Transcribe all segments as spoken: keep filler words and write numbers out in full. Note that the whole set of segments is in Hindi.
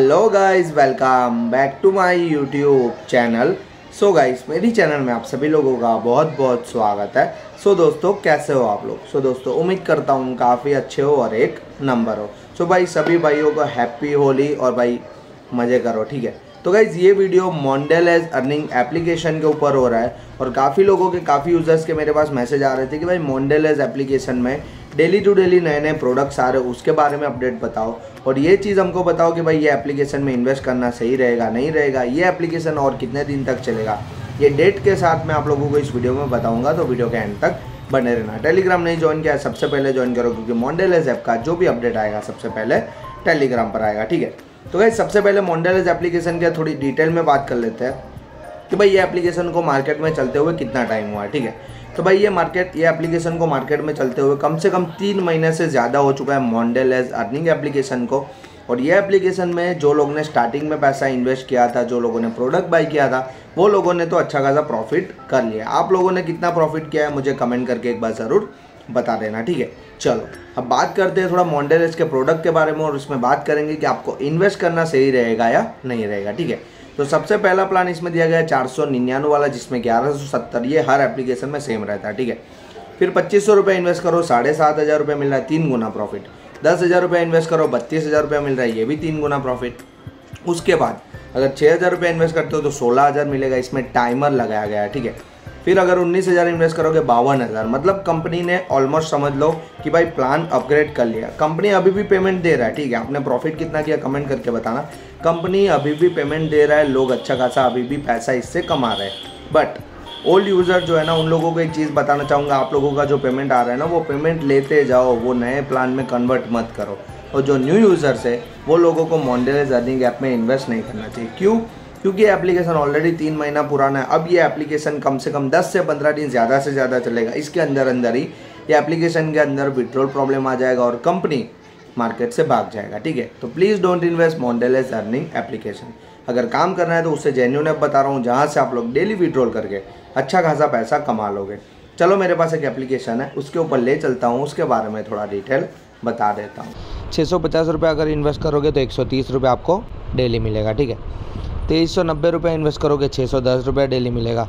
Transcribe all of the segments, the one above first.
Hello guys, welcome back to my YouTube channel. So guys, मेरी चैनल में आप सभी लोगों का बहुत बहुत स्वागत है। सो so, दोस्तों कैसे हो आप लोग। सो so, दोस्तों उम्मीद करता हूँ काफ़ी अच्छे हो और एक नंबर हो। सो so, भाई सभी भाइयों को हैप्पी होली और भाई मज़े करो, ठीक है। तो गाइज़ ये वीडियो मोंडेलेज अर्निंग एप्लीकेशन के ऊपर हो रहा है और काफ़ी लोगों के काफ़ी यूज़र्स के मेरे पास मैसेज आ रहे थे कि भाई मोंडेलेज एप्लीकेशन में डेली टू डेली नए नए प्रोडक्ट्स आ रहे हैं, उसके बारे में अपडेट बताओ और ये चीज़ हमको बताओ कि भाई ये एप्लीकेशन में इन्वेस्ट करना सही रहेगा नहीं रहेगा, ये एप्लीकेशन और कितने दिन तक चलेगा, ये डेट के साथ मैं आप लोगों को इस वीडियो में बताऊँगा। तो वीडियो के एंड तक बने रहना। टेलीग्राम नहीं ज्वाइन किया सबसे पहले ज्वाइन करो, क्योंकि मोंडेलेज ऐप का जो भी अपडेट आएगा सबसे पहले टेलीग्राम पर आएगा, ठीक है। तो गाइस सबसे पहले मोंडेलेज एप्लीकेशन के थोड़ी डिटेल में बात कर लेते हैं कि भाई ये एप्लीकेशन को मार्केट में चलते हुए कितना टाइम हुआ है, ठीक है। तो भाई ये मार्केट ये एप्लीकेशन को मार्केट में चलते हुए कम से कम तीन महीने से ज़्यादा हो चुका है मोंडेलेज अर्निंग एप्लीकेशन को। और ये एप्लीकेशन में जो लोग ने स्टार्टिंग में पैसा इन्वेस्ट किया था, जो लोगों ने प्रोडक्ट बाई किया था, वो लोगों ने तो अच्छा खासा प्रॉफिट कर लिया। आप लोगों ने कितना प्रॉफिट किया है मुझे कमेंट करके एक बार ज़रूर बता देना, ठीक है। चलो अब बात करते हैं थोड़ा मोंडेलेज के प्रोडक्ट के बारे में और उसमें बात करेंगे कि आपको इन्वेस्ट करना सही रहेगा या नहीं रहेगा, ठीक है। तो सबसे पहला प्लान इसमें दिया गया है चार सौ निन्यानवे वाला, जिसमें ग्यारह सौ सत्तर ये हर एप्लीकेशन में सेम रहता है, ठीक है। फिर पच्चीस सौ रुपये इन्वेस्ट करो, साढ़े सात हज़ार रुपये मिल रहा है, तीन गुना प्रॉफिट। दस हज़ार रुपये इन्वेस्ट करो, बत्तीस हज़ार रुपये मिल रहा है, ये भी तीन गुना प्रॉफिट। उसके बाद अगर छः हज़ार रुपये इन्वेस्ट करते हो तो सोलह हज़ार मिलेगा, इसमें टाइमर लगाया गया है, ठीक है। फिर अगर उन्नीस हज़ार इन्वेस्ट करोगे बावन हज़ार, मतलब कंपनी ने ऑलमोस्ट समझ लो कि भाई प्लान अपग्रेड कर लिया। कंपनी अभी भी पेमेंट दे रहा है, ठीक है। आपने प्रॉफिट कितना किया कमेंट करके बताना। कंपनी अभी भी पेमेंट दे रहा है, लोग अच्छा खासा अभी भी पैसा इससे कमा रहे हैं। बट ओल्ड यूज़र जो है ना, उन लोगों को एक चीज़ बताना चाहूँगा, आप लोगों का जो पेमेंट आ रहा है ना, वो पेमेंट लेते जाओ, वो नए प्लान में कन्वर्ट मत करो। और जो न्यू यूज़र्स है वो लोगों को मोंडेलेज अर्निंग ऐप में इन्वेस्ट नहीं करना चाहिए। क्यों? क्योंकि ये एप्लीकेशन ऑलरेडी तीन महीना पुराना है। अब ये एप्लीकेशन कम से कम दस से पंद्रह दिन ज़्यादा से ज़्यादा चलेगा। इसके अंदर अंदर ही ये एप्लीकेशन के अंदर विड्रॉल प्रॉब्लम आ जाएगा और कंपनी मार्केट से भाग जाएगा, ठीक है। तो please don't invest Mondelez earning application. अगर काम करना है तो उससे जेन्युइन ऐप बता रहा हूँ, जहाँ से आप लोग डेली विड्रॉल करके अच्छा खासा पैसा कमा लोगे। चलो मेरे पास एक एप्लीकेशन है, उसके ऊपर ले चलता हूँ, उसके बारे में थोड़ा डिटेल बता देता हूँ। छः सौ पचास रुपये अगर इन्वेस्ट करोगे तो एक सौ तीस रुपये आपको डेली मिलेगा, ठीक है। तेईस सौ नब्बे रुपये इन्वेस्ट करोगे छः सौ दस रुपये डेली मिलेगा।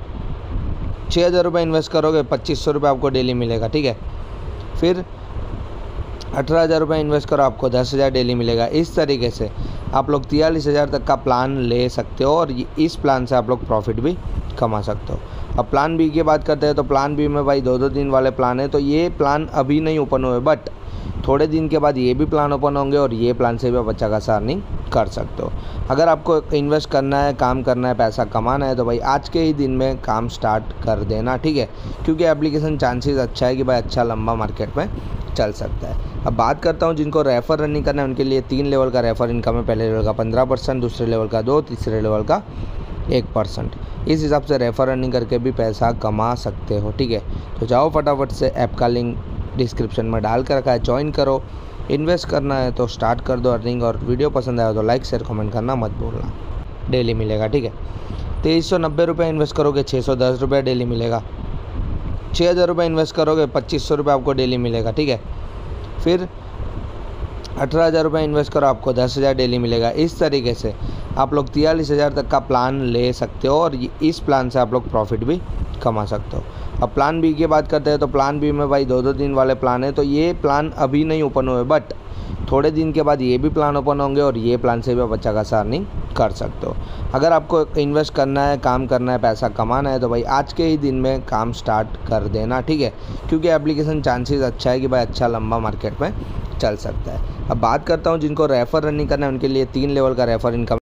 छः हज़ार रुपये इन्वेस्ट करोगे पच्चीस सौ रुपये आपको डेली मिलेगा, ठीक है। फिर अठारह हज़ार रुपये इन्वेस्ट करो, आपको दस हज़ार डेली मिलेगा। इस तरीके से आप लोग तियालीस हज़ार तक का प्लान ले सकते हो और इस प्लान से आप लोग प्रॉफिट भी कमा सकते हो। अब प्लान बी की बात करते हैं तो प्लान बी में भाई दो दो दिन वाले प्लान है। तो ये प्लान अभी नहीं ओपन हुए, बट थोड़े दिन के बाद ये भी प्लान ओपन होंगे और ये प्लान से भी आप अच्छा खासा अर्निंग कर सकते हो। अगर आपको इन्वेस्ट करना है, काम करना है, पैसा कमाना है तो भाई आज के ही दिन में काम स्टार्ट कर देना, ठीक है। क्योंकि एप्लीकेशन चांसेस अच्छा है कि भाई अच्छा लंबा मार्केट में चल सकता है। अब बात करता हूँ जिनको रेफर रनिंग करना है, उनके लिए तीन लेवल का रेफर इनकम है। पहले लेवल का पंद्रह परसेंट, दूसरे लेवल का दो, तीसरे लेवल का एक परसेंट। इस हिसाब से रेफर रनिंग करके भी पैसा कमा सकते हो, ठीक है। तो जाओ फटाफट से, ऐप का लिंक डिस्क्रिप्शन में डाल कर रखा है, ज्वाइन करो। इन्वेस्ट करना है तो स्टार्ट कर दो अर्निंग। और वीडियो पसंद आया तो लाइक शेयर कमेंट करना मत भूलना, डेली मिलेगा, ठीक है। तेईस सौ नब्बे रुपये इन्वेस्ट करोगे छः सौ दस रुपये डेली मिलेगा। छः हज़ार रुपये इन्वेस्ट करोगे पच्चीस सौ रुपये आपको डेली मिलेगा, ठीक है। फिर अठारह हज़ार रुपये इन्वेस्ट करो, आपको दस हज़ार डेली मिलेगा। इस तरीके से आप लोग तियालीस हज़ार तक का प्लान ले सकते हो और इस प्लान से आप लोग प्रॉफिट भी कमा सकते हो। अब प्लान बी की बात करते हैं तो प्लान बी में भाई दो दो दिन वाले प्लान है। तो ये प्लान अभी नहीं ओपन हुए, बट थोड़े दिन के बाद ये भी प्लान ओपन होंगे और ये प्लान से भी आप अच्छा खासा अर्निंग कर सकते हो। अगर आपको इन्वेस्ट करना है, काम करना है, पैसा कमाना है तो भाई आज के ही दिन में काम स्टार्ट कर देना, ठीक है। क्योंकि एप्लीकेशन चांसेस अच्छा है कि भाई अच्छा लंबा मार्केट में चल सकता है। अब बात करता हूँ जिनको रेफर रनिंग करना है, उनके लिए तीन लेवल का रेफर इनकम